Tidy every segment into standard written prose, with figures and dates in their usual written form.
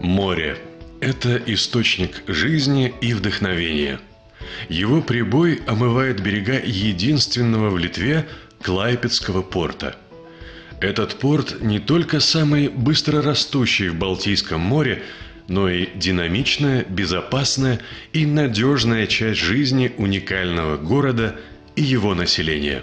Море – это источник жизни и вдохновения. Его прибой омывает берега единственного в Литве Клайпедского порта. Этот порт не только самый быстрорастущий в Балтийском море, но и динамичная, безопасная и надежная часть жизни уникального города и его населения.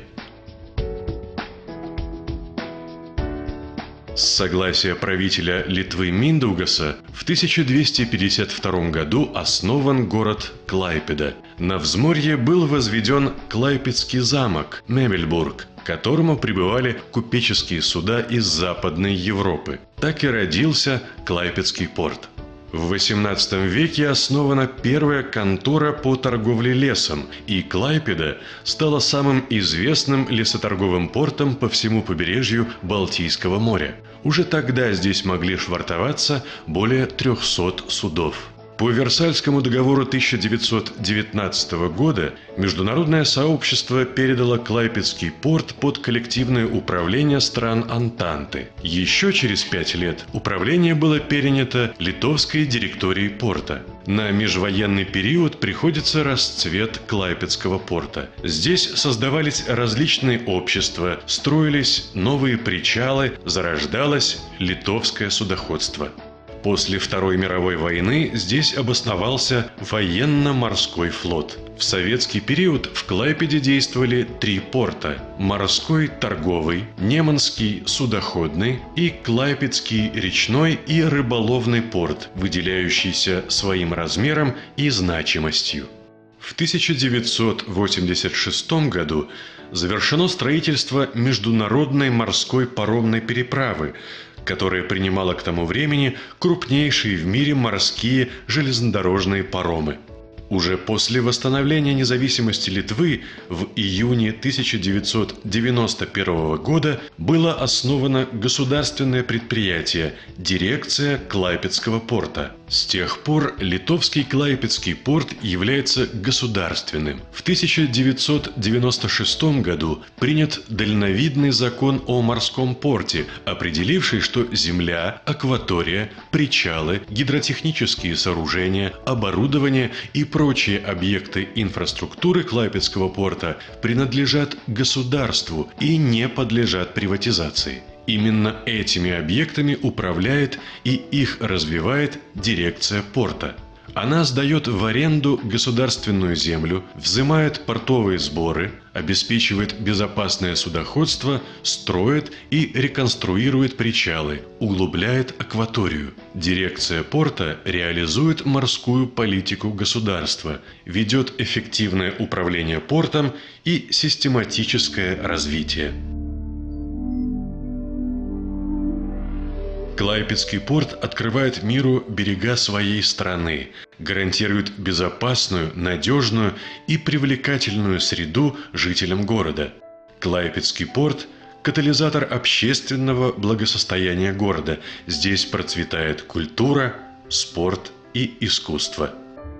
С согласия правителя Литвы Миндаугаса в 1252 году основан город Клайпеда. На взморье был возведен Клайпедский замок Мемельбург, к которому прибывали купеческие суда из Западной Европы. Так и родился Клайпедский порт. В XVIII веке основана первая контора по торговле лесом, и Клайпеда стала самым известным лесоторговым портом по всему побережью Балтийского моря. Уже тогда здесь могли швартоваться более 300 судов. По Версальскому договору 1919 года международное сообщество передало Клайпедский порт под коллективное управление стран Антанты. Еще через 5 лет управление было перенято литовской директорией порта. На межвоенный период приходится расцвет Клайпедского порта. Здесь создавались различные общества, строились новые причалы, зарождалось литовское судоходство. После Второй мировой войны здесь обосновался военно-морской флот. В советский период в Клайпеде действовали 3 порта – морской торговый, Неманский судоходный и Клайпедский речной и рыболовный порт, выделяющийся своим размером и значимостью. В 1986 году завершено строительство международной морской паромной переправы, которая принимала к тому времени крупнейшие в мире морские железнодорожные паромы. Уже после восстановления независимости Литвы в июне 1991 года было основано государственное предприятие «Дирекция Клайпедского порта». С тех пор литовский Клайпедский порт является государственным. В 1996 году принят дальновидный закон о морском порте, определивший, что земля, акватория, причалы, гидротехнические сооружения, оборудование и прочие объекты инфраструктуры Клайпедского порта принадлежат государству и не подлежат приватизации. Именно этими объектами управляет и их развивает дирекция порта. Она сдает в аренду государственную землю, взимает портовые сборы, обеспечивает безопасное судоходство, строит и реконструирует причалы, углубляет акваторию. Дирекция порта реализует морскую политику государства, ведет эффективное управление портом и систематическое развитие. Клайпедский порт открывает миру берега своей страны, гарантирует безопасную, надежную и привлекательную среду жителям города. Клайпедский порт – катализатор общественного благосостояния города. Здесь процветает культура, спорт и искусство.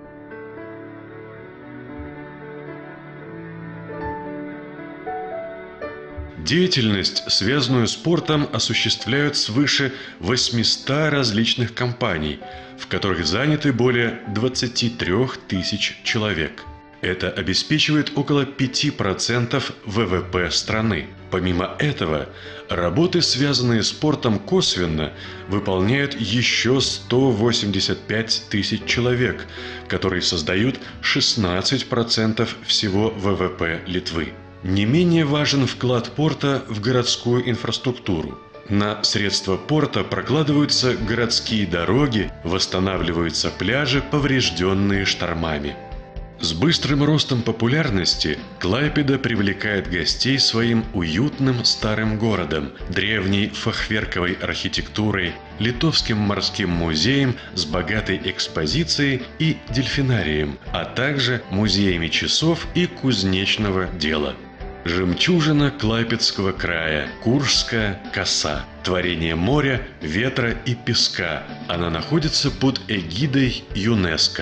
Деятельность, связанную с портом, осуществляют свыше 800 различных компаний, в которых заняты более 23 тысяч человек. Это обеспечивает около 5% ВВП страны. Помимо этого, работы, связанные с портом косвенно, выполняют еще 185 тысяч человек, которые создают 16% всего ВВП Литвы. Не менее важен вклад порта в городскую инфраструктуру. На средства порта прокладываются городские дороги, восстанавливаются пляжи, поврежденные штормами. С быстрым ростом популярности Клайпеда привлекает гостей своим уютным старым городом, древней фахверковой архитектурой, литовским морским музеем с богатой экспозицией и дельфинарием, а также музеями часов и кузнечного дела. Жемчужина Клайпедского края – Куршская коса. Творение моря, ветра и песка. Она находится под эгидой ЮНЕСКО.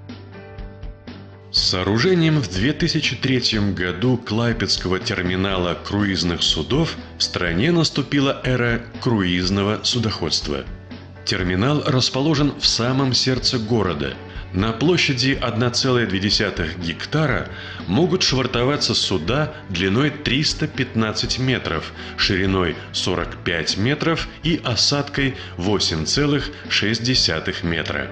С сооружением в 2003 году Клайпедского терминала круизных судов в стране наступила эра круизного судоходства. Терминал расположен в самом сердце города. На площади 1,2 гектара могут швартоваться суда длиной 315 метров, шириной 45 метров и осадкой 8,6 метра.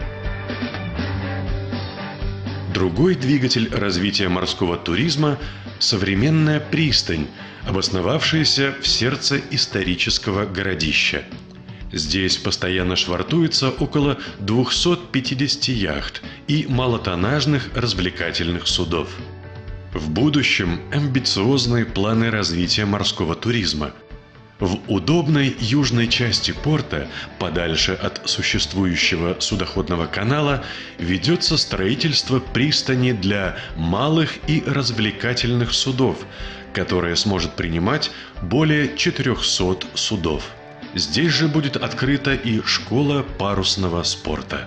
Другой двигатель развития морского туризма – современная пристань, обосновавшаяся в сердце исторического городища. Здесь постоянно швартуется около 250 яхт и малотоннажных развлекательных судов. В будущем амбициозные планы развития морского туризма. В удобной южной части порта, подальше от существующего судоходного канала, ведется строительство пристани для малых и развлекательных судов, которая сможет принимать более 400 судов. Здесь же будет открыта и школа парусного спорта.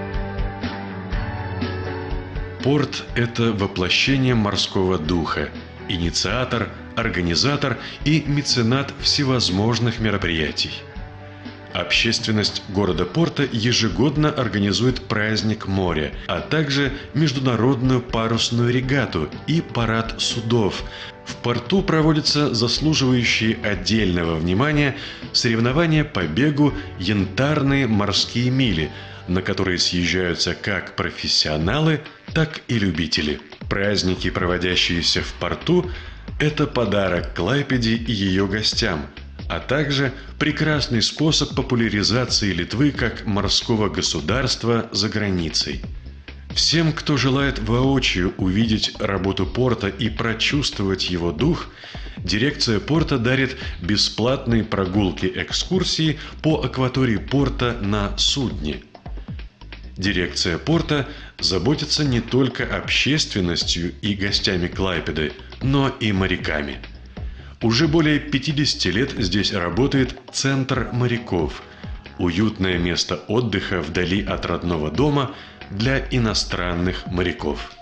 Порт – это воплощение морского духа, инициатор, организатор и меценат всевозможных мероприятий. Общественность города Порта ежегодно организует праздник моря, а также международную парусную регату и парад судов. В порту проводятся заслуживающие отдельного внимания соревнования по бегу «Янтарные морские мили», на которые съезжаются как профессионалы, так и любители. Праздники, проводящиеся в порту, это подарок Клайпеде и ее гостям, а также прекрасный способ популяризации Литвы как морского государства за границей. Всем, кто желает воочию увидеть работу порта и прочувствовать его дух, дирекция порта дарит бесплатные прогулки-экскурсии по акватории порта на судне. Дирекция порта заботится не только общественностью и гостями Клайпеды, но и моряками. Уже более 50 лет здесь работает Центр моряков – уютное место отдыха вдали от родного дома для иностранных моряков.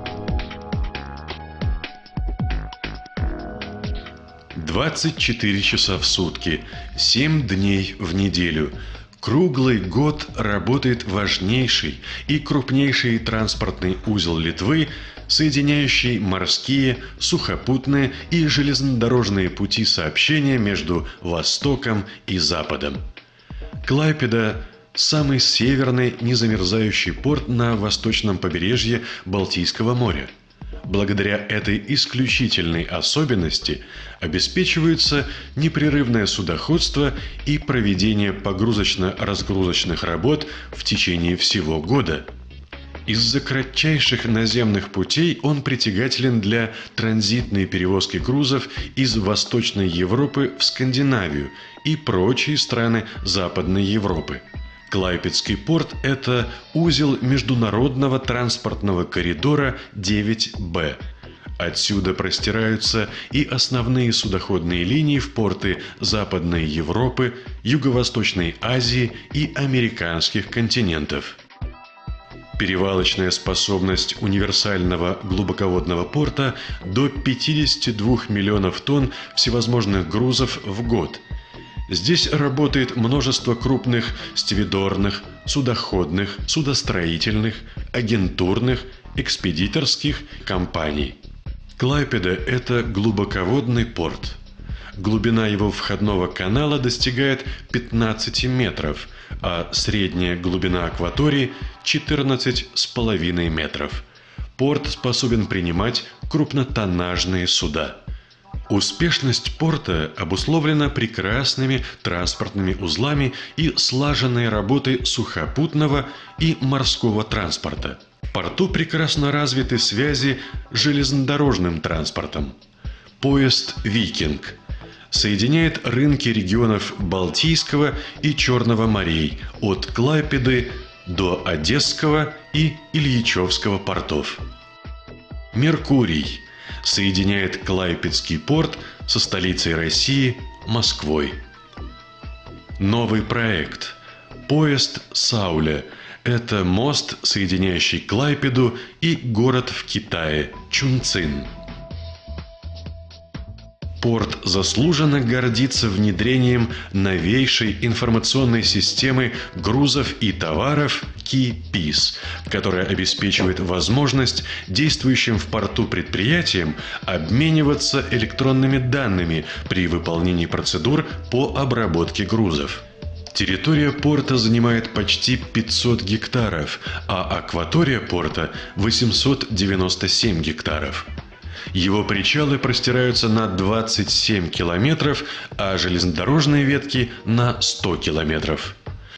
«24 часа в сутки, 7 дней в неделю». Круглый год работает важнейший и крупнейший транспортный узел Литвы, соединяющий морские, сухопутные и железнодорожные пути сообщения между Востоком и Западом. Клайпеда – самый северный незамерзающий порт на восточном побережье Балтийского моря. Благодаря этой исключительной особенности обеспечивается непрерывное судоходство и проведение погрузочно-разгрузочных работ в течение всего года. Из-за кратчайших наземных путей он притягателен для транзитной перевозки грузов из Восточной Европы в Скандинавию и прочие страны Западной Европы. Клайпедский порт – это узел международного транспортного коридора 9Б. Отсюда простираются и основные судоходные линии в порты Западной Европы, Юго-Восточной Азии и американских континентов. Перевалочная способность универсального глубоководного порта до 52 миллионов тонн всевозможных грузов в год. Здесь работает множество крупных стивидорных, судоходных, судостроительных, агентурных, экспедиторских компаний. Клайпеда – это глубоководный порт. Глубина его входного канала достигает 15 метров, а средняя глубина акватории – 14,5 метров. Порт способен принимать крупнотоннажные суда. Успешность порта обусловлена прекрасными транспортными узлами и слаженной работой сухопутного и морского транспорта. В порту прекрасно развиты связи с железнодорожным транспортом. Поезд «Викинг» соединяет рынки регионов Балтийского и Черного морей от Клайпеды до Одесского и Ильичевского портов. «Меркурий» соединяет Клайпедский порт со столицей России Москвой. Новый проект «Поезд Сауля» – это мост, соединяющий Клайпеду и город в Китае Чунцин. Порт заслуженно гордится внедрением новейшей информационной системы грузов и товаров KeyPeace, которая обеспечивает возможность действующим в порту предприятиям обмениваться электронными данными при выполнении процедур по обработке грузов. Территория порта занимает почти 500 гектаров, а акватория порта – 897 гектаров. Его причалы простираются на 27 километров, а железнодорожные ветки – на 100 километров.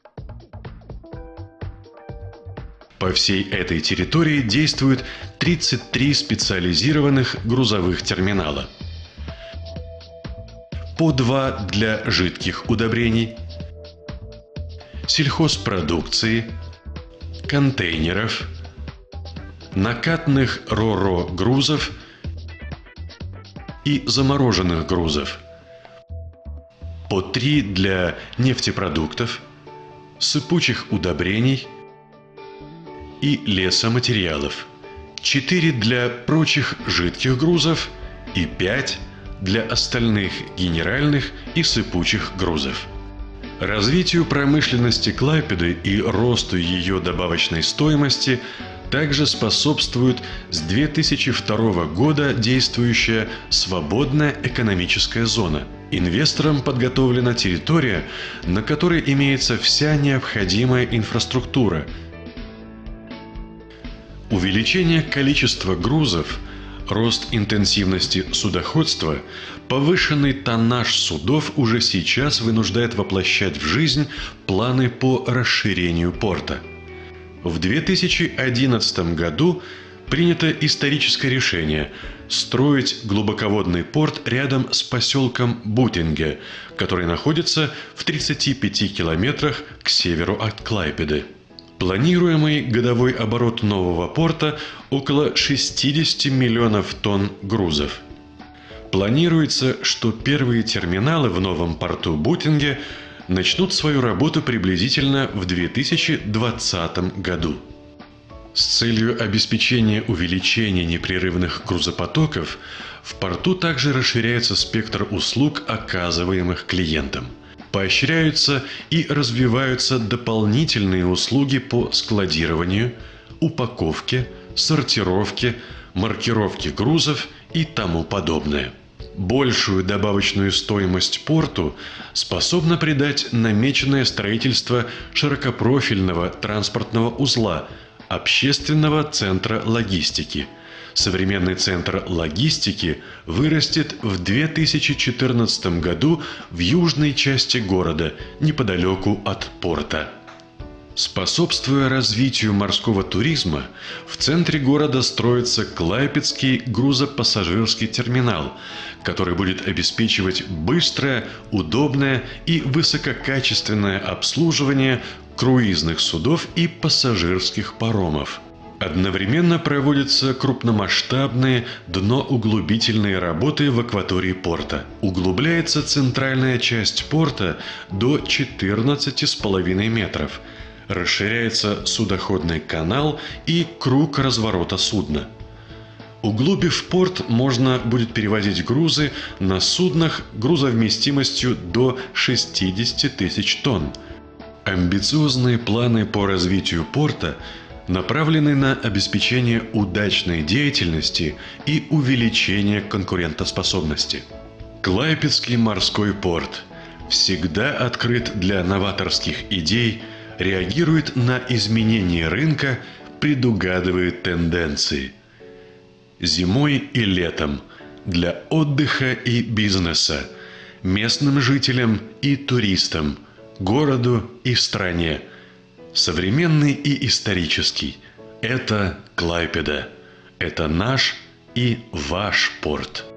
По всей этой территории действуют 33 специализированных грузовых терминала. По 2 для жидких удобрений, сельхозпродукции, контейнеров, накатных ро-ро грузов и замороженных грузов, по 3 для нефтепродуктов, сыпучих удобрений и лесоматериалов, 4 для прочих жидких грузов и 5 для остальных генеральных и сыпучих грузов. Развитию промышленности Клайпеды и росту ее добавочной стоимости также способствует с 2002 года действующая свободная экономическая зона. Инвесторам подготовлена территория, на которой имеется вся необходимая инфраструктура. Увеличение количества грузов, рост интенсивности судоходства, повышенный тоннаж судов уже сейчас вынуждает воплощать в жизнь планы по расширению порта. В 2011 году принято историческое решение строить глубоководный порт рядом с поселком Бутинге, который находится в 35 километрах к северу от Клайпеды. Планируемый годовой оборот нового порта около 60 миллионов тонн грузов. Планируется, что первые терминалы в новом порту Бутинге начнут свою работу приблизительно в 2020 году. С целью обеспечения увеличения непрерывных грузопотоков в порту также расширяется спектр услуг, оказываемых клиентам. Поощряются и развиваются дополнительные услуги по складированию, упаковке, сортировке, маркировке грузов и тому подобное. Большую добавочную стоимость порту способно придать намеченное строительство широкопрофильного транспортного узла, общественного центра логистики. Современный центр логистики вырастет в 2014 году в южной части города, неподалеку от порта. Способствуя развитию морского туризма, в центре города строится Клайпедский грузопассажирский терминал, который будет обеспечивать быстрое, удобное и высококачественное обслуживание круизных судов и пассажирских паромов. Одновременно проводятся крупномасштабные дноуглубительные работы в акватории порта. Углубляется центральная часть порта до 14,5 метров. Расширяется судоходный канал и круг разворота судна. Углубив порт, можно будет перевозить грузы на суднах грузовместимостью до 60 тысяч тонн. Амбициозные планы по развитию порта направлены на обеспечение удачной деятельности и увеличение конкурентоспособности. Клайпедский морской порт всегда открыт для новаторских идей, реагирует на изменения рынка, предугадывает тенденции. Зимой и летом для отдыха и бизнеса, местным жителям и туристам, городу и стране. Современный и исторический. Это Клайпеда. Это наш и ваш порт.